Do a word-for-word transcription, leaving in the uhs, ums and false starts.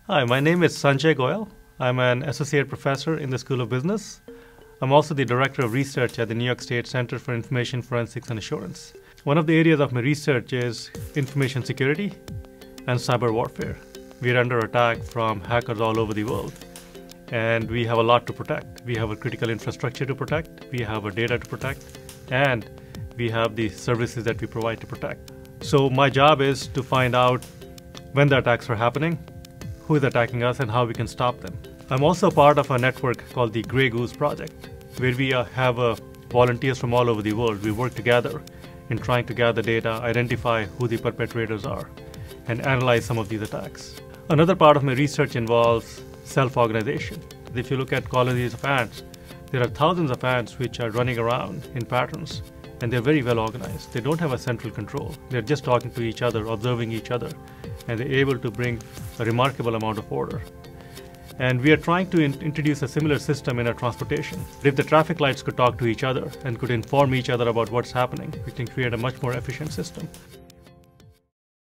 Hi, my name is Sanjay Goel. I'm an associate professor in the School of Business. I'm also the director of research at the New York State Center for Information Forensics and Assurance. One of the areas of my research is information security and cyber warfare. We're under attack from hackers all over the world, and we have a lot to protect. We have a critical infrastructure to protect, we have a data to protect, and we have the services that we provide to protect. So my job is to find out when the attacks are happening, who is attacking us, and how we can stop them. I'm also part of a network called the Grey Goose Project, where we uh, have uh, volunteers from all over the world. We work together in trying to gather data, identify who the perpetrators are, and analyze some of these attacks. Another part of my research involves self-organization. If you look at colonies of ants, there are thousands of ants which are running around in patterns, and they're very well organized. They don't have a central control. They're just talking to each other, observing each other, and they're able to bring a remarkable amount of order. And we are trying to in introduce a similar system in our transportation. If the traffic lights could talk to each other and could inform each other about what's happening, we can create a much more efficient system.